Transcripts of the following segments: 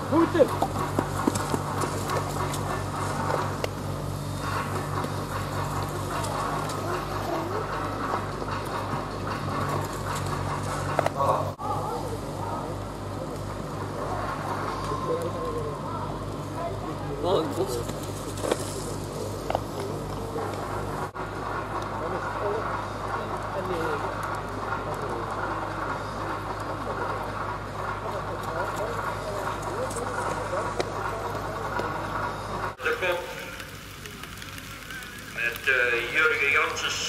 Voeten! Oh, een bos. De kop met Jurgen Janssens.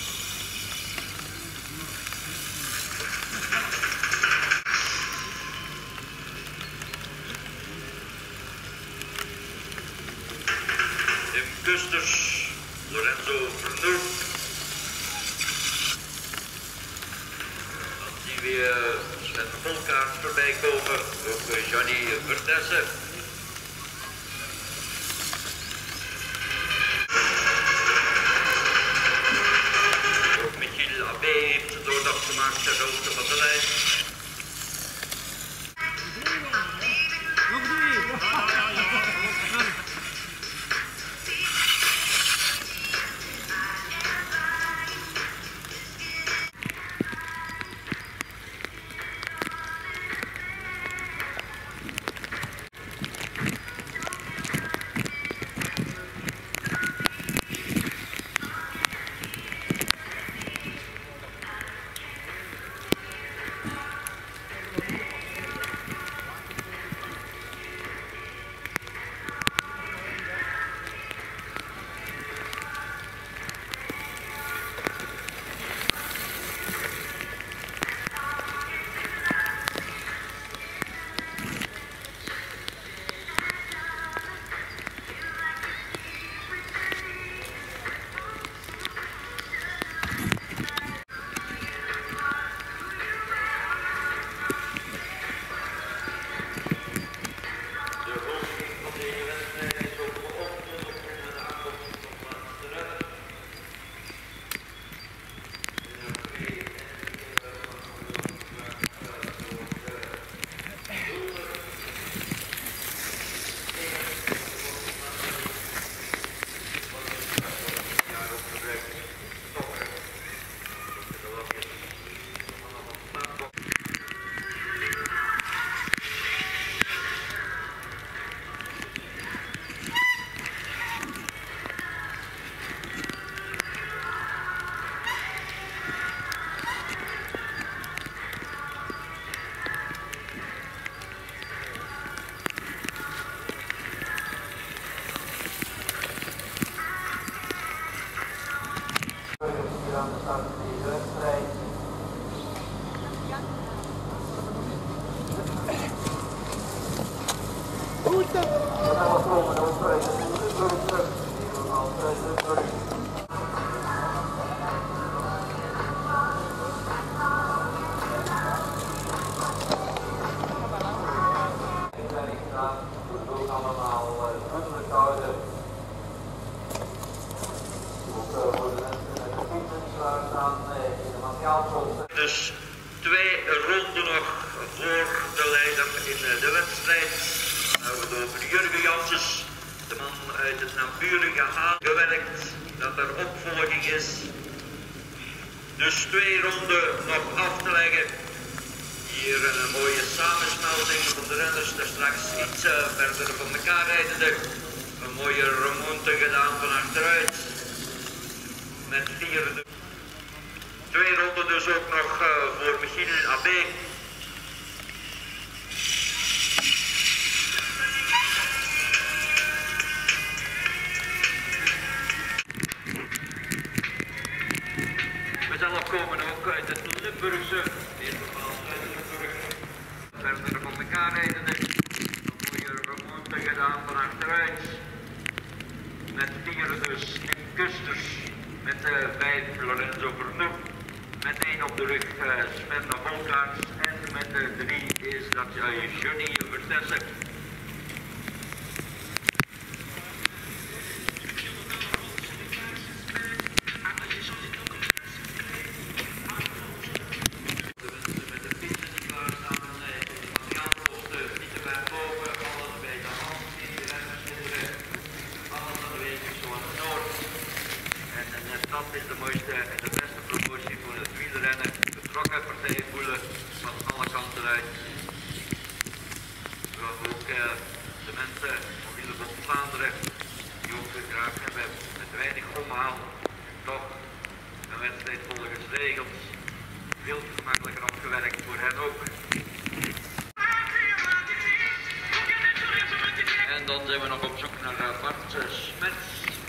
Tim Kusters, Lorenzo Vernoer. Dan zien we Sven Volkaart voorbij komen, ook Johnny Vertessen. Ook Michiel Abbé heeft de doordag gemaakt ter hoogte van de lijn. Dus 2 ronden nog voor de leider in de wedstrijd. Dan hebben we het over Jurgen Janssens, de man uit het naburige Haan, gewerkt dat er opvolging is. Dus 2 ronden nog af te leggen. Hier een mooie samensmelting van de renners, daar straks iets verder van elkaar rijdende. Een mooie remonte gedaan van achteruit. Met 4. 2 ronden dus ook nog voor Michiel Abbé. We zelf komen ook uit het Limburgse, helemaal uit Limburg. Verder van elkaar rijdende. Een mooie remonte gedaan van achteruit. Met 4 dus Tim Kusters. Met 5 Lorenzo Vernoer. Met 1 op de rug Sven Volkaart. En met 3 is dat Johnny Vertessen. Met de fietsen die klaarstaan, de materiaalposten niet te ver boven. ook de mensen van Wielerbob Vlaanderen, die ook graag hebben met weinig omhaal, toch een wedstrijd volgens regels, veel gemakkelijker afgewerkt voor hen ook. En dan zijn we nog op zoek naar Bart Smets.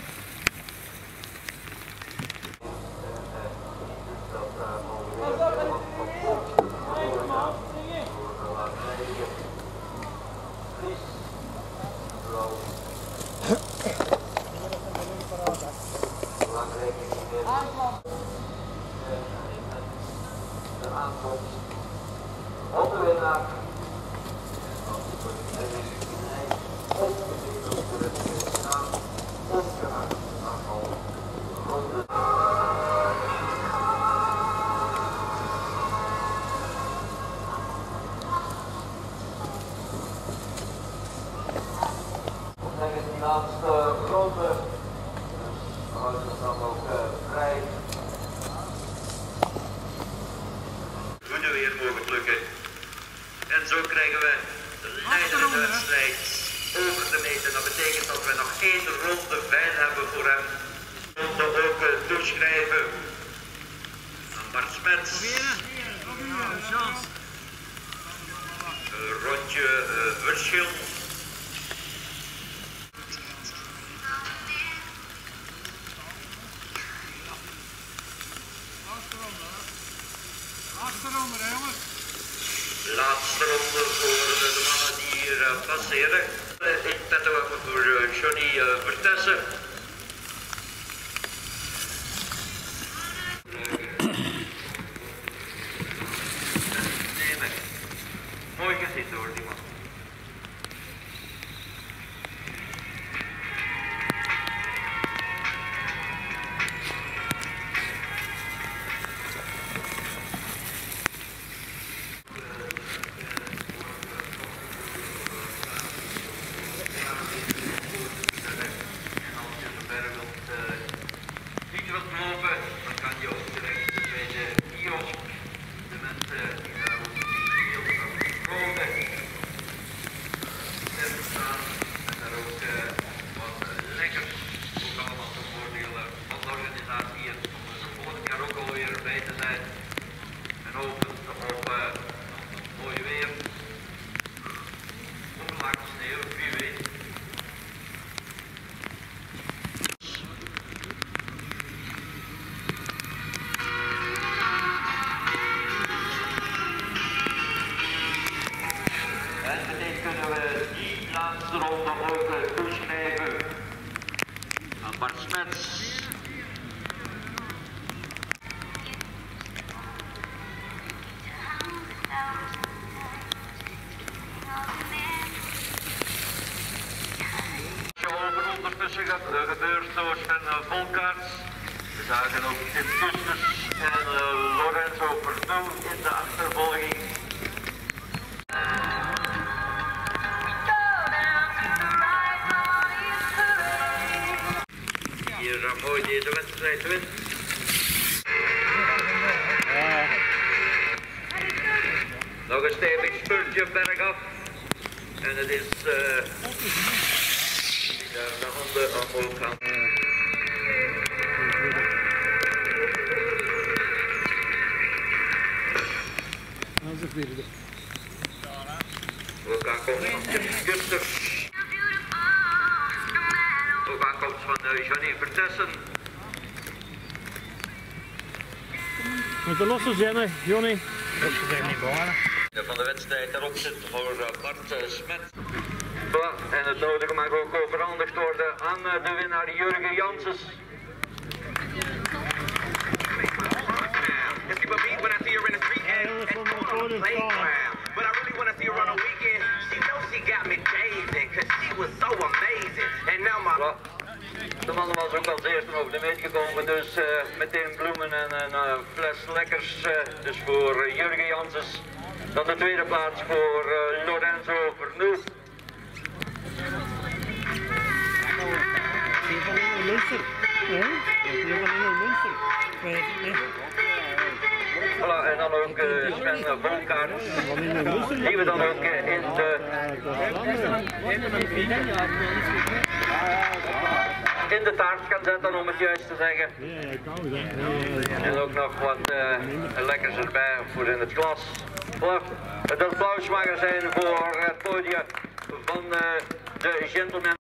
De aankomst op de winnaar. Die laatste ronde, dus we houden het dan ook vrij. Goede weer mogen lukken. En zo krijgen we de leider in de wedstrijd over de meter. Dat betekent dat we nog 1 ronde veil hebben voor hem. Ronde ook toeschrijven aan Bart Smets. Een rondje verschil. Laatste ronde voor de mannen die hier passeren. Ik petto even voor Johnny Vertessen. Mooi gezien door die man. Laatste ronde ook toeschrijven aan Bart Smets. Over ondertussen gebeurt door Sven Volkaerts. We zagen ook Tim Kusters en Lorenzo Verdoe in de achtervolging. Mooi deze wedstrijd wint. Nog een stevig spurtje bergaf. En het is de handen omhoog gaan. Ook aankomst van Tim Kusters. Ook aankomst van Johnny Vertessen. Met de losse zinnen, Johnny. Dat is niet belangrijk. Van de wedstrijd erop zit voor Bart Smets. En het nodige mag ook overhandigd worden aan de winnaar Jurgen Janssens. De man was ook als eerste over de meet gekomen, dus meteen bloemen en een fles lekkers. Dus voor Jurgen Janssens. Dan de tweede plaats voor Lorenzo Verdoe. Munster. Ja? Die van Engel Munster. Voilà, en dan ook Sven Volkaart, die we dan ook in de taart gaan zetten, om het juist te zeggen. En ook nog wat lekkers erbij voor in het glas. Voilà. Het applaus mag er zijn voor het podium van de gentleman.